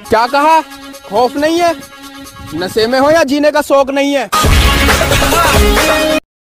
क्या कहा? खौफ नहीं है? नशे में हो या जीने का शौक नहीं है?